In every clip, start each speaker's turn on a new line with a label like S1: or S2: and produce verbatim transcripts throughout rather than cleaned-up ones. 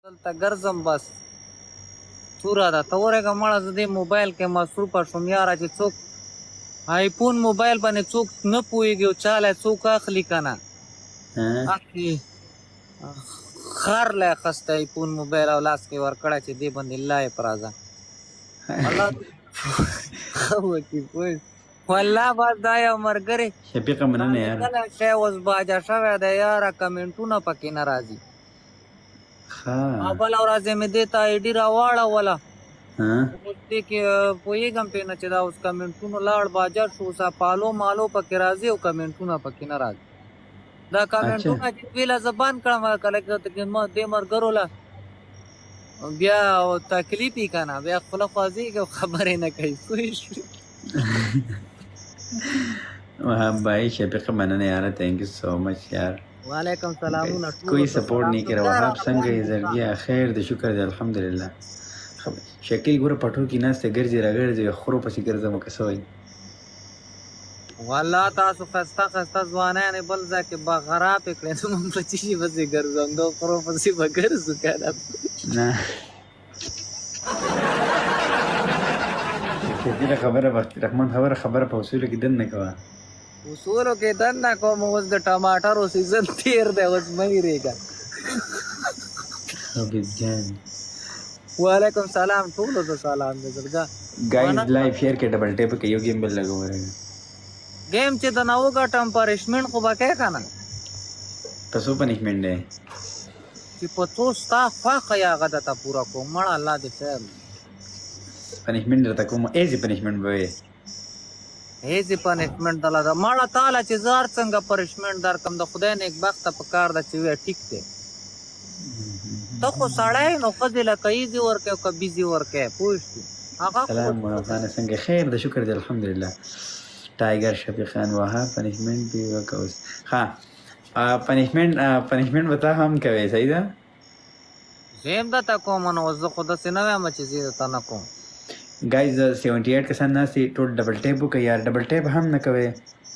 S1: دلته ګرځم بس توره ده ته ورېږه مړه زه دې موبایل کې مصروفه شوم یاره چې څوک آیفون موبایل باندې څوک نه پوهېږي او چاله څوک اخلي که نه اخلي خر لی اخستی آیفون موبایل او لاس کې ورکړی چې دې باندې لایف راځه الله ښه وکړي پوه والله بس دا یو ملګري
S2: شفیقه مننه یاره
S1: کله شی اوس باجه شوی دی یاره کمنټونه پکې نه راځي بله ورځ یې مې دې ته آی ډي راواړوله اوس دې کې پوهېږم پرې نه چې دا اوس کمنټونو لاړ باجر شو اوس پالو مالو پکې راځي او کمنټونه پکې نه راځي دا کمنټونه چې ویله زه بند کړم کله دې ملګرو له بیا تکلیف یې که نه بیا خوله خوځېږي او خبرې نه کوي پوه شوې
S2: وهاب भाई Shafiq مننه یاره thank you so much यार
S1: وعلیکم سلامونه
S2: کوئی سپورट نہیں کرا وهاب څنګه یې زړګیا خیر د شکر دی الحمدلله شکل ګوره پټو کې ناسته ګرځي راګرځي خرو پسې ګرځم که څه وایي
S1: والله تاسو ښایسته ښایسته ځوانان بل ځای کې به خرابې کړې نو موږ په څه شي پسې ګرځم دو خرو پسې به ګرځو که نه
S2: نه شکیله خبره بختي رحمان خبره خبره په اصولو کې دننه کوه
S1: اصولو کې دننه کوم اوس د ټماټرو سیزن تیر دی اوس مه هېرېږه
S2: حبیب جان
S1: وعلیکم سلام ټولو ته سلام دی زړګه
S2: ګایز لایف شیر کې ډبل ټیپ کې یو گیم بل لګو ورګه
S1: گیم چې د نه وګټم پنشمنټ خو به کوې که نه
S2: تاسو پنشمنټ دی
S1: چې په څو ستا خوښه یې هغه درته پوره کوم مړه الله دې خیر
S2: پنشمنټ درته کوم ایزي پنشمنټ به وي
S1: ایزي پنشمنټ دله ده مړه تاله چې زه هر څنګه پنشمنټ درکړم د خدای نیکبخته په کار ده چې ویې ټیک دی ته خو سړی نو ښځې لکه ایزي ورکوې او که بیزي ورکوې پوه شوې
S2: سلام مولانا څنګه خیر د شکر دی الحمدلله ټایګر شفیق خان وهاب پنشمنټ به وکړه اوس ها پنشمنټ پنشمنټ به تا هم کوې صحیح ده
S1: زه هم درته کوم نو زه خو داسې نه وایم چې زه درته نه کوم
S2: गाइस सेवेंटी एट के साथ ना सी टोट डबल टेप को यार डबल टेप हम न कवे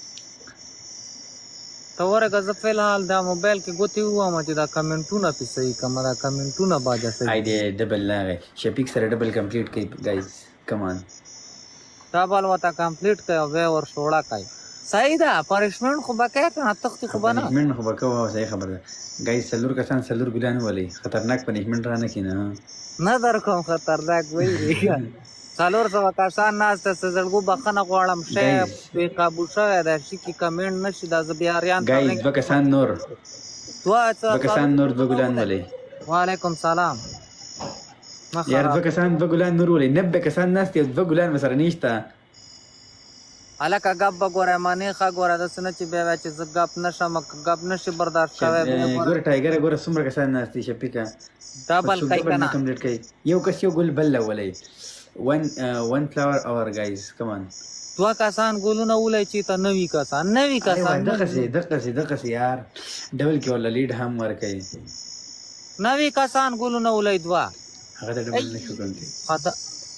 S1: तो ورګه زه فلحال دا موبایل کې ګوتې ووم چې دا کمنټونه پې صحیح کړم دا کمنټونه باجه صحیح
S2: آی دی ډبل لاغې شفیق سره ډبل کمپلیټ کوي guys کمان
S1: دا بل وته کمپلیټ کوي او بیا ور شوړه کوي صحیح ده پنشمنټ خو به کوې که نه تختې خو به نه
S2: پنشمنټ خو به کوه صحیح خبر ده guys څلور کسان څلور ګلان ولي خطرناک پنشمنټ را نه کینه
S1: نه در کوم خطرناک وایي څلور سوه کسان ناسته څه زړګو بخښنه غواړم شی بې قابو شوی دی شي کې کمنټ نه شي دا زه بیا اریان
S2: guys دوه کسان نور دوه کسان نور دوه ګلان ولي
S1: وعلیکم سلام
S2: یار دوه کسان دوه ګلان نور ولي نبه کسان ناستې دوه ګلان ورسره نشته
S1: هلکه ګپ به ګوره مانې ښه ګوره داسې نه چې بیا وایه چې زه ګپ نه شم ګپ نه شي برداشت کوی
S2: ګوره ټایګره ګوره څومره کسان ناستې شفیقه
S1: ډبل کوي که نه
S2: کمپلیټ کوي یو کس یو ګل بل ولي one uh, one flower hour guys come on
S1: دوه کسان ګلونه ولای چې ته نوي کسان نوي کسان
S2: دغه سي دغه سي دغه سي یار ډبل کې ولا لیډ هم ورکړي
S1: نوي کسان ګلونه ولای دوه
S2: هغه ته ډبل نشو کوي
S1: خاطر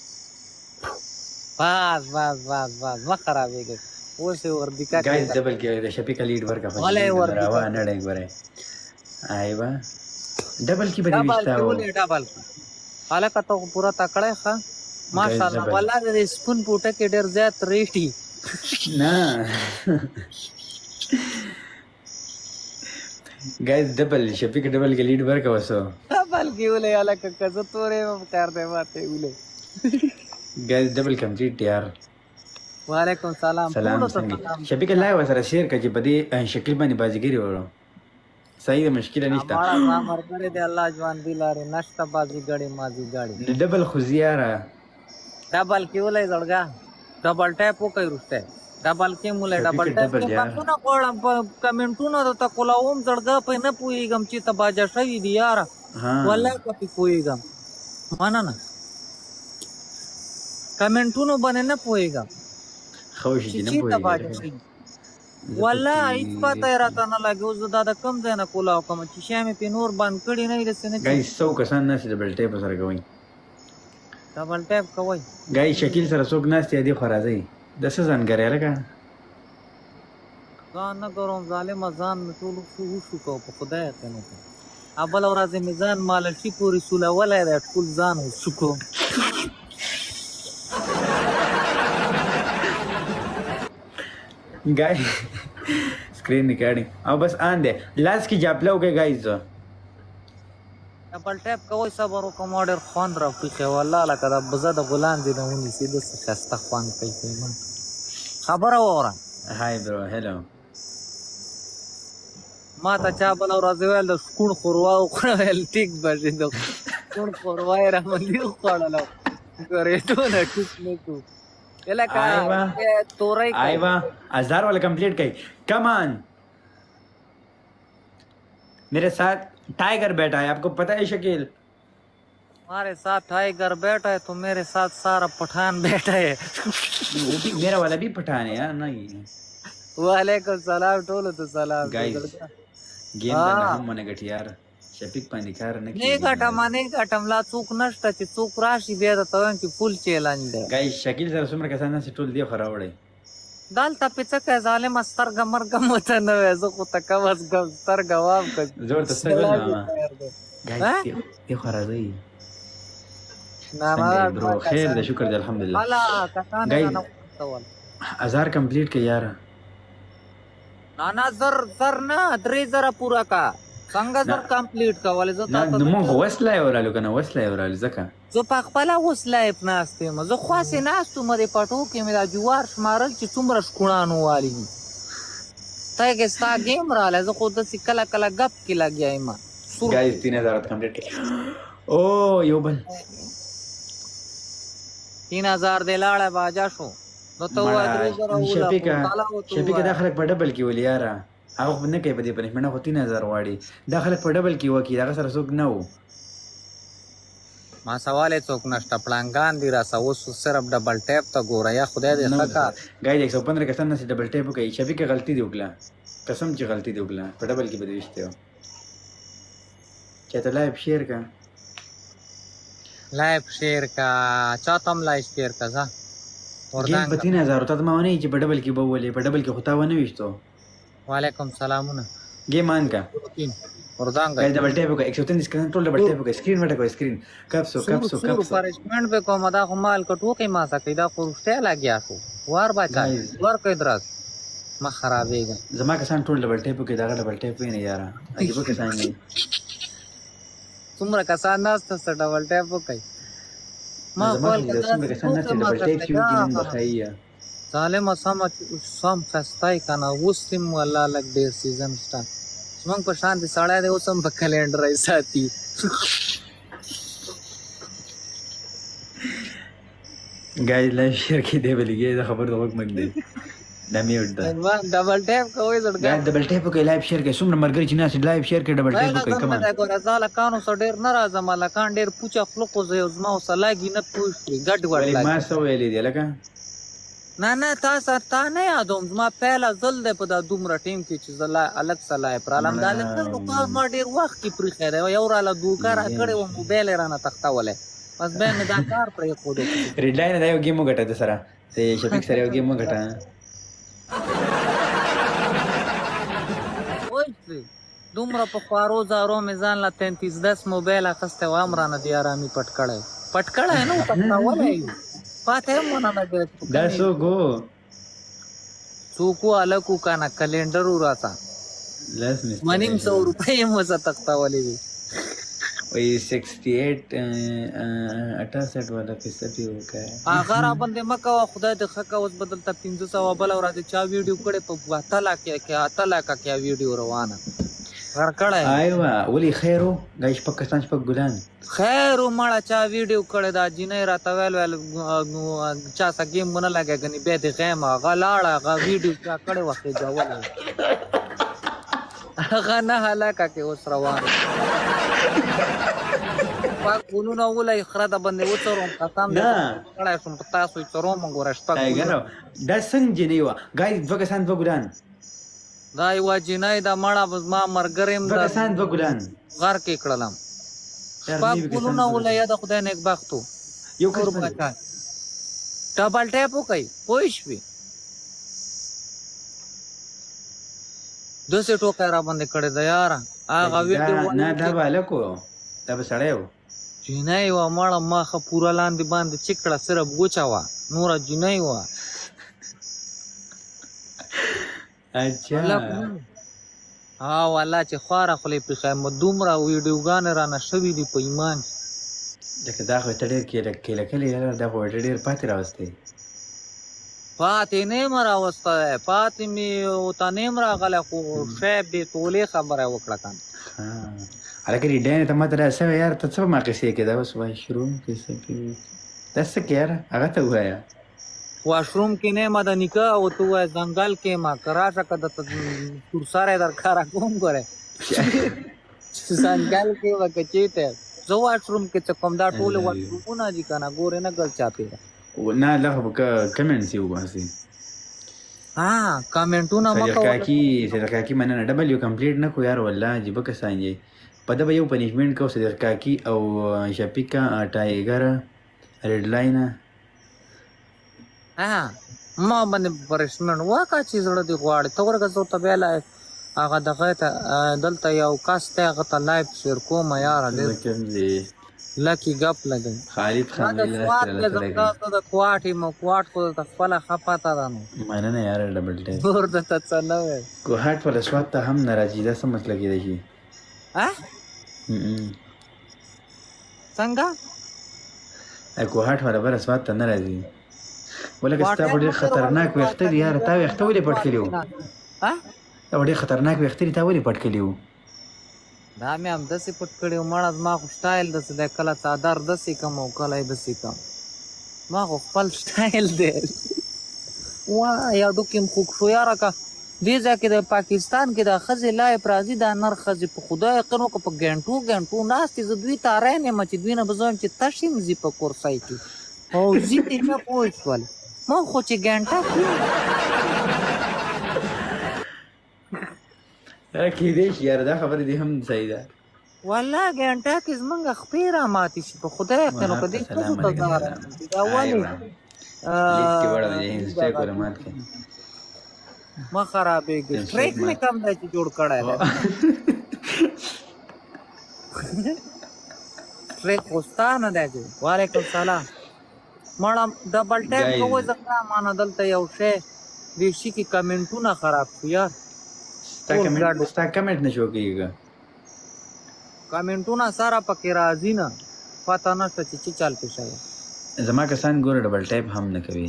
S1: بس بس بس بس ما خرابېږي اوس یې ور دیکا
S2: guys ډبل کې د شفیق لیډ ورکړه
S1: ولې ور
S2: راوا نه ډای ګوره ایوا ډبل کې به وښتا و
S1: ډبل هلکه ته پورا تکړه ښه ماشاءالله والله د سپون پوټه کې ډېر زیات ریټي
S2: نه guys ډبل شفیق ډبل کې لیډ ورکا وسو
S1: ډبل کې ولې الکه کزه تورې کار دی ماته ولې
S2: guys ډبل کمپلیټ یار
S1: وعلیکم سلام
S2: سلام شفیق الله وسره شیر کړي په دې شکل باندې بازیګری وړو صحیح ده مشکل نشته
S1: همارا مرګره دی الله ځوان دی لاره نشته بازیګړي مازیګړي
S2: ډبل خزیاره
S1: ډبل کې ولې زړګا ډبل ټیپ وکړ ورسته ډبل کې مولې ډبل ټیپ کې پښتون غواړم کمنټونه ته کولاوم زړګا په نه پويګم چې ته باجا شوی دی یار والله کپی پويګم معنا نه کمنټونو باندې نه پويګم
S2: خوش دي نه پويګم
S1: والله هیڅ پته راته نه لګي اوس دا د کم ځای نه کولاو کوم چې شی مې په نور باندې کړي نه رسنه
S2: guys سو کسان نه ډبل ټیپ سره کوي
S1: ډبل ټیپ کوي
S2: guys شکل سره څوک ناست دی خو راځي د څه ځان غره لګا ځان
S1: نه کوم ظالم ځان ټول شو شو کو په خدای ته نه بله ورځ مې ځان مالشي پورې سولولی دی ټول ځان وسو کوم
S2: guys screen recording अब बस आन दे लास्ट की जापला हो गए गाइस
S1: ډبل ټیپ کوئ صبر وکړه ما ډېر خوند راپېښی والله لکه د بزه د غلان دې نه ونیسي داسې ښایسته خوند کوي پیمان خبره واوره
S2: هاي برو هلو
S1: ما ته چا بله ورځ ویل د شکوڼ ښوروا وخوړه ویل ټیک به شي د شکوڼ ښوروا یې راباندې وخوړله ګورېدونه ټیک نه کړو لکه تورۍ
S2: आयवा हजार वाला कंप्लीट कही कम ऑन मेरे साथ टाइगर बैठा है आपको पता है शकील
S1: हमारे साथ टाइगर बैठा है तो मेरे साथ सारा पठान बैठा है
S2: वो भी मेरा वाला भी पठान है यार नहीं
S1: वालेकुम सलाम टोलो तो सलाम
S2: गाइस गेम करना हम मने गट यार शफीक पानी कार ने
S1: नहीं घटम नहीं घटम ला चूक नष्ट ची चूक राशि बे त तवन की फुल चैलेंज दे
S2: गाइस शकील सर सुमर कसाना से टोल दियो खरावड़े
S1: दाल त पिच के जालिम अस्तर गमर गम होता न वैसो को तकवस गम स्तर गवाम का
S2: जोर तो सगल ना गाइस ये खरा दई
S1: ना ना
S2: ब्रो खैर दे शुक्र दे अल्हम्दुलिल्लाह
S1: वाला कसान ना तवल
S2: हजार कंप्लीट के यार
S1: ना ना जर जर ना द्रे जरा पूरा का څنګه زر کمپلیټ کولای زه
S2: تا نو مو وسله ورالو کنه وسله ورالو ځکه
S1: زه په خپل وسله پناستې ما زه خاصه ناستو مې پټو کې مې دا جوار شمارل چې څومره شکوڼانو والی ته کې ستا گیم رااله زه خود سې کله کله غپ کې لګیایم
S2: गाइस तीन हज़ार कंप्लीट ओ यो बल
S1: तीन हज़ार दे लाړه बाजा شو نو ته وادري زره ولا
S2: شفیقه شفیقه داخله په ډبل کې ولې یاره هغه نه کوي په دې پنځمنه خو تین هزار واړي داخله په ډبل کې وکی دا سره څوک نه وو
S1: ما سوال څوک نشته پلانګان دی را سوس صرف ډبل ټیپ ته ګوره یا خدای دې ښکا
S2: गाइस एक सौ पंद्रह کسان نه ډبل ټیپ کوي شفیقه غلطي دی وکړه قسم چې غلطي دی وکړه په ډبل کې به وشته چاته لایو شیر کا لایو شیر کا چاتم لایو شیر کا ځه ورته په تین هزار ته ما ونه چې په ډبل کې به ولې په ډبل کې خو تا ونه وشتو वालेकुम सलामुना गेम मान का वरदांग गाइस डबल टैप को एक सौ तीस स्क्रीन टोल डबल टैप को स्क्रीन में को स्क्रीन कब सो कब सो कब सो परिश्रम पे को मदा को माल को टोके मा सके दा पुरुषते लाग्या सो वार बाचा वर के दराज ما خرابېږه زما کسان ټول ډبل ټیپ کې دا ډبل ټیپ نه یاره عجیب کسان دي څومره کسان ناست ست ډبل ټیپ کوي ما خپل کسان ناست ډبل ټیپ چې وګینم بخایه ظالم سم سم خستای کنه وستم والله لګ ډیر سیزن ستا څنګه په شان دي ساړه دی اوسم په کلندر ای ساتي गाइस लाइव शेयर کې دی بلګي دا خبر د وخت مګ دی د میوټ دا ډبل ټیپ کوی زړګا ډبل ټیپ کې لایو شیر کې څومره مرګري چې ناس لایو شیر کې ډبل ټیپ کوي کمان دا ګور ازاله کانو سو ډیر ناراضه مالکان ډیر پوچا خلق زو زما وسلاګي نه پوښتي ګډ وړ لا ما سو ویلې دی لکه نه نه تاسو ته نه یادوم زما پهلا زل ده په دا دومره ټیم کې چې زلا الګ سلای پر عالم دالت نو ما ډیر وخت کې پرې خیره یو را له دوکار کړي و موبایل رانه تختوله بس به مې دا کار پرې خو دې ریډ لاین دا یو گیم وګټه د سره ته شفیق سره یو گیم وګټه وای دومره په خوارو زارو مې ځان لا تینتیس دس موبایل اخسته و امرانه دی آرامي پټ کړه پټ کړه نو تختوله پاته مونږ نه دا سو گو سوکو الکو کانا کلندر وراتا لاس می منیم سو روپے مو ز تختا ولې وي وای अड़सठ अड़सठ والا فیصدی وکای هغه را باندې مکه خدای دې خکا اوس بدلته پنځه سو بل ورته چا ویډیو کړي په واتلا کې کې اتلا کا کې ویډیو روانه غر کړه ایوا ولي خیرو گایش پاکستان په ګلان خیر مړه چا ویډیو کړی دا جنې راته ویل ویل چا سا گیم ونه لګی کني به دې غیم هغه لاړه هغه ویډیو چا کړی وخت جوړ هغه نه هلاکه کې اوس روان پاک ګونو ولای خره د باندې وڅروم قسم دې کړای سم تاسو یې تروم ګورښ پاک ګرو دا څنګه جنې وا گای دوه کسان دوه ګلان دا یو جنې دا مړه ما مرګریم دا کسان دوه ګلان غر کې کړلم پاک ګونو ولای دا خدای نیک بختو یو کور بچا ډبل ټیپ وکي پوښ وی دوسه ټوکا را باندې کړی دا یار
S1: هغه ویډیو
S2: نه دا به هلک و دا به سړی و
S1: جینۍ وه مړه مخه پوره لاندې باندې چکړه صرف ګوچه وه نوره جینۍ وه
S2: اچھا
S1: ها والله چې خواره خولې پرې ښایم دومره ویډیوګانې رانه شوي دي په ایمان
S2: لکه دا خو ته ډېر کیله کیله کلي یاره دا خو ډېر پاتې راوستی
S1: پاتې نه یم راوستی پاتې مې ورته نه یم راغلی خو شیب دې تولې خبره یې وکړه که نه
S2: هلکه دې ډیانې ته ماته راسوی یاره ته څه په ما قصې کې دا اوس وایي شروع کیسه کې دا څه کې یاره هغه ته ووایه
S1: واشروم کې نه یم د نیکه او ته ووایه ځنګل کې یم که راشه که درته تورساری در کاره کوم ګورې ځنګل کې یم که چېرته زه واشروم کې څه کوم دا ټولې واشرومونه دي که نه ګورې نه ګل چاپېره
S2: نه لغه به کمنټس یې وباسي
S1: ها کمنټونه مه
S2: سید کاکي سید کاکي مننه ډبل یو کمپلیټ نه کړو یار والله عجیبه کسان یې په ده به یو پنشمنټ کوو سید کاکي او شفیقه ټایګر ریډ لاینه
S1: ها ما باندې پنشمنټ وکړه چې زړه دې غواړي ته ورکه زه ورته بیا هغه دغه ته دلته یو کس دی هغه ته لایف شیر کومه یاره ډېر لکي ګپ لګوي
S2: خالد خان
S1: د کوواټ یم کوواټ خو درته خپله ښه پته ده نو
S2: مننه یاره ډبل ټایپ
S1: نور درته څه نه وی
S2: کوهاټ والا سواد ته هم نه راځي دا څه مسله کېدای شي
S1: څنګه
S2: کوهاټ والا بره سواد ته نه راځي ولکه ستا خو ډېر خطرناک ویښته دي یاره تا ویښته ولې پټ کړي وو تا خو ډېر خطرناک ویښته دي تا ولې پټ کړي وو
S1: دا مې همداسې پټ کړي وو مړه زما خو سټایل داسې دی کله څادر داسې کم او کله یې داسې کم ما خو خپل سټایل دی وایه ډوکې م خوږ شو یاره که دې ځای کې د پاکستان کې دا ښځې لایف راځي دا نر ښځې په خدای یقین وکړه په ګنټو ګنټو ناستې زه دوی ته ارین یم چې دوی نه به زه وایم چې تش یم ځي په کورسۍ کې او ځي دې نه پوه شول ما خو چې ګنټه
S2: کېدای شي یاره دا خبره دې هم صحیح ده
S1: والله ګنټه کې زمونږ خپې را ماتې شي په خدای یقین وکړه دې ښځو ته زه دا ولې مه خرابېږي ټریک مې کم دی چې جوړ کړی دی ټریک خو ستا نه دی جوړ وعلیکم سلام مړه ډبل ټیپ کوئ زه مانه دلته یو شی دې شي کې کمنټونه خراب شو یار
S2: ستا کمنټ نه شو کېږي
S1: کمنټونه سره پکې راځي نه پته نشته چې څه چل پېښه وي
S2: زما کسان ګوره ډبل ټایپ هم نه کوي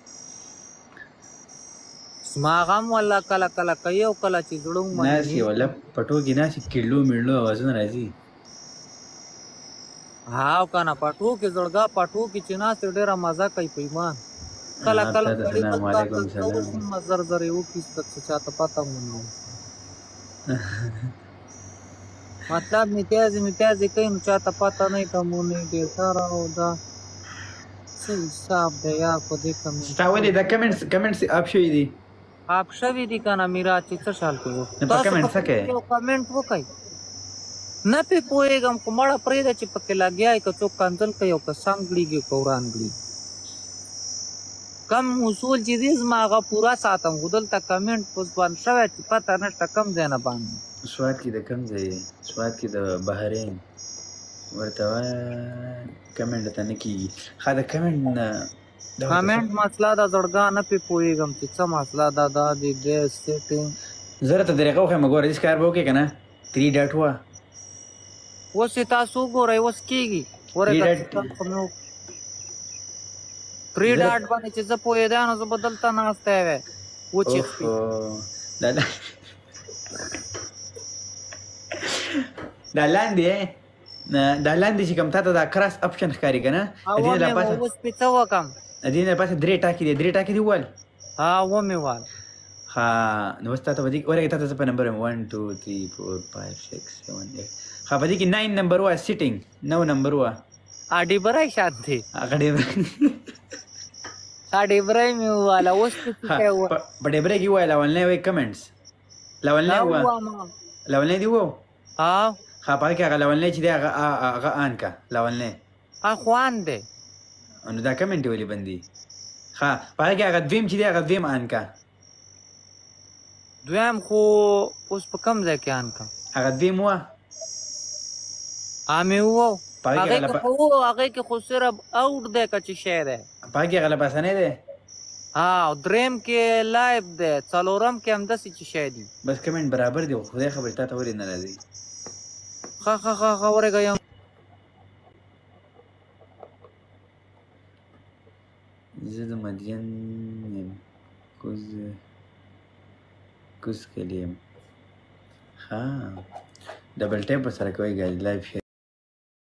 S1: زما غم والله کله کله کوي او کله چې زړه
S2: ناسي والله پټو کې ناسي کیلو میړلو اوازونه راځي
S1: هاو که نه پټو کې زړګا پټو کې چې ناستې ډېره مزه کوي په ایمان کله کله زر زر یې وکړي څه چاته پته هم نه مطلب میتیازې میتیازې کوي نو چاته پته نه وي که مو نه ډېر سره او دا څه حساب دی یار په دې کمنټ
S2: ستا ولې دا کمنټس کمنټس اپ شوي دي
S1: اپ شوي دي که نه میرات چې څه شال کوي
S2: په کمنټ څه کوي
S1: یو کمنټ وکړئ نه پې پوهېږم خو مړه پرېږده چې پکې لګیا یې که څوک کنځل کوي او که سم ګړېږي که وران ګړي کم اصول چې دي زما هغه پوره ساتم خو دلته کمنټ اوس بند شوی چې پته نشته کم ځای نه باندې
S2: سواد کې د کم ځای سواد کې د بحرین ورته وایه کمنټ ته نه کېږي ښه د کمنټ نه
S1: کمنټ مسله ده زړګا نه پې پوهېږم چې څه مسله ده دا د دې سیټینګ
S2: زه راته طریقه وښیم ګوره داسې کار به وکړې که نه تھری ډاټ وه
S1: اوس یې تاسو وګورئ اوس کېږي تھری ډاټ باندې چې زه پوهېدی نو زه به دلته ناستی وی وچېښتې
S2: دا لاندې دا لاندې چې کوم تا ته دا کراس اپشن ښکاري که نه
S1: اوس پې څه وکړم
S2: د دې نه پاسه درې ټاکې دي درې ټاکې دي ووال
S1: ها ومې وال
S2: ها نو اوس تا ته به دې ورکې تا ته زه په نمبر یم ون ټو تھری فور فایو سکس سیون ایټ ها په دې کې ناین نمبر وه سیټینګ نو نمبر وه
S1: ډېبری شان دی
S2: هغه ډېبری
S1: ها ډېبری مې وواله اوس پې څه شی ووه
S2: په ډېبری کې ووایه لولنی وایي کمنټس لولنی ووه لولنی دې ووه
S1: ها
S2: ها په هغې کې هغه لولنی چې دی هغه آن که لولنی
S1: ها خو آن دی
S2: نو دا کمنټ ولې بند دي ښه په هغې کې هغه دویم چې دی هغه دویم آن که
S1: دویم خو اوس په کوم ځای کې آن کړم
S2: هغه دیم وه
S1: امې وو
S2: پای کې
S1: هغه
S2: غلبه
S1: کې خو هغه کې خو صرف اوټ دی که چې شی دی
S2: پای کې غلبه سنې دی
S1: ها او دریم کې لایف دی څلورم کې همداسې چې شی دي
S2: بس کمنټ برابر دی خدای خبر تا ته ولې نه راځي
S1: ښه ښه ښه ښه ورېږه یم
S2: زه د مدین یم کوز کوز کلی یم ښه ډبل ټیپ ورسره کوئ ګایز لایف